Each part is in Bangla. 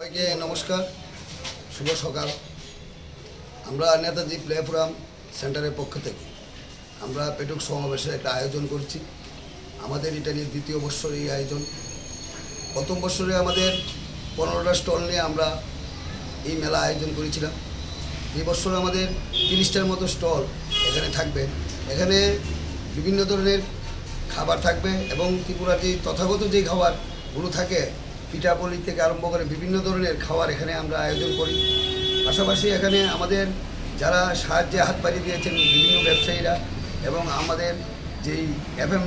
সবাইকে নমস্কার, শুভ সকাল। আমরা নেতাজি প্ল্যাটফর্ম সেন্টারের পক্ষ থেকে আমরা পেটুক সমাবেশের একটা আয়োজন করছি। আমাদের এটা নিয়ে দ্বিতীয় বৎসর এই আয়োজন। প্রথম বৎসরে আমাদের 15টা স্টল নিয়ে আমরা এই মেলা আয়োজন করেছিলাম। এই বছর আমাদের 30টার মতো স্টল এখানে থাকবে। এখানে বিভিন্ন ধরনের খাবার থাকবে এবং ত্রিপুরার যে তথাগত যে খাবারগুলো থাকে, পিঠাপুলি থেকে আরম্ভ করে বিভিন্ন ধরনের খাবার এখানে আমরা আয়োজন করি। পাশাপাশি এখানে আমাদের যারা সাহায্যে হাত বাড়িয়ে দিয়েছেন বিভিন্ন ব্যবসায়ীরা এবং আমাদের যেই এফএম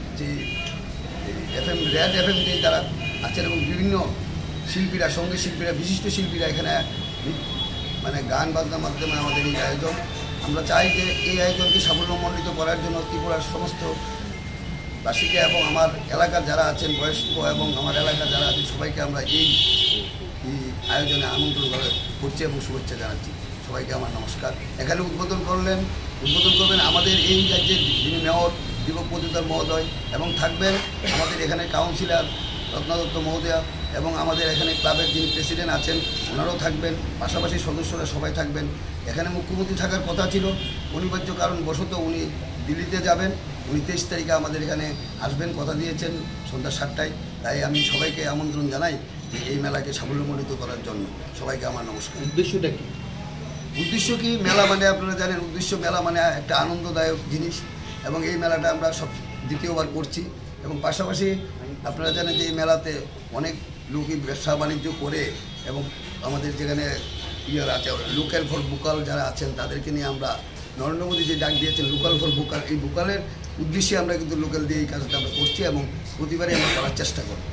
রেড এফএম যেই তারা আছেন এবং বিভিন্ন শিল্পীরা, সঙ্গীত শিল্পীরা, বিশিষ্ট শিল্পীরা এখানে মানে গান বাজনার মাধ্যমে আমাদের এই আয়োজন। আমরা চাই যে এই আয়োজনকে সাফল্যমণ্ডিত করার জন্য ত্রিপুরার সমস্ত বাসীকে এবং আমার এলাকার যারা আছেন বয়স্ক এবং আমার এলাকার যারা আছেন সবাইকে আমরা এই আয়োজনে আমন্ত্রণ করছি এবং শুভেচ্ছা জানাচ্ছি। সবাইকে আমার নমস্কার। এখানে উদ্বোধন করবেন আমাদের এই রাজ্যের যিনি মেয়র দীপক মজুমদার মহোদয় এবং থাকবেন আমাদের এখানে কাউন্সিলর রত্না দত্ত মহোদয়া এবং আমাদের এখানে ক্লাবের যিনি প্রেসিডেন্ট আছেন ওনারাও থাকবেন। পাশাপাশি সদস্যরা সবাই থাকবেন। এখানে মুখ্যমন্ত্রী থাকার কথা ছিল, অনিবার্য কারণবশত উনি দিল্লিতে যাবেন। উনি 23 তারিখে আমাদের এখানে আসবেন, কথা দিয়েছেন সন্ধ্যা 7টায়। তাই আমি সবাইকে আমন্ত্রণ জানাই যে এই মেলাকে সাফল্যমণ্ডিত করার জন্য। সবাইকে আমার নমস্কার। উদ্দেশ্যটা কি? উদ্দেশ্য কি? মেলা মানে আপনারা জানেন, মেলা মানে একটা আনন্দদায়ক জিনিস এবং এই মেলাটা আমরা দ্বিতীয়বার করছি। এবং পাশাপাশি আপনারা জানেন যে এই মেলাতে অনেক লোকই ব্যবসা বাণিজ্য করে এবং আমাদের যেখানে আছে লোকাল ফর ভোকাল যারা আছেন তাদেরকে নিয়ে আমরা নরেন্দ্র মোদী যে ডাক দিয়েছেন লোকাল ফর ভোকাল, এই ভোকালের উদ্দেশ্যে আমরা কিন্তু লোকাল দিয়ে এই কাজটা আমরা করছি এবং প্রতিবারই আমরা করার চেষ্টা করব।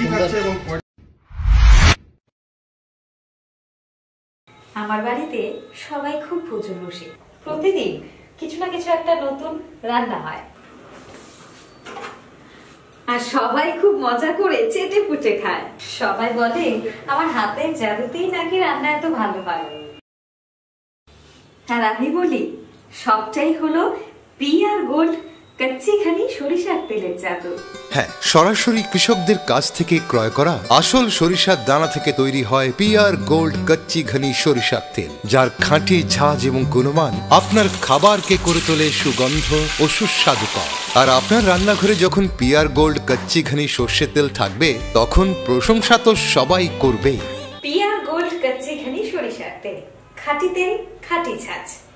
আমার বাড়িতে সবাই খুব প্রচুর বসে, প্রতিদিন কিছু না কিছু একটা নতুন রান্না হয় আর সবাই খুব মজা করে চেটে পুটে খায়। সবাই বলে আমার হাতের জাদুতেই নাকি রান্না এত ভালো হয়। আর আমি বলি সবটাই হলো পিআর গোল্ড কচ্চিঘানি সরিষার তেলের জাদু। হ্যাঁ, সরাসরি কৃষকদের কাছ থেকে ক্রয় করা আসল সরিষার দানা থেকে তৈরি হয় পিআর গোল্ড কচ্চিঘানি সরিষার তেল, যার খাঁটি ঝাঁজ এবং গুণমান আপনার খাবারকে করে তোলে সুগন্ধ ও সুস্বাদুকর। আর আপনার রান্নাঘরে যখন পিআর গোল্ড কচ্চিঘানি সর্ষের তেল থাকবে তখন প্রশংসা তো সবাই করবেই। পিআর গোল্ড কচ্চিঘানি সরিষার তেল, খাঁটি তেল, খাঁটি ঝাঁজ।